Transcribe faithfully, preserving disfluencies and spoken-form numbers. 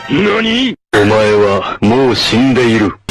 何？ お前はもう死んでいる。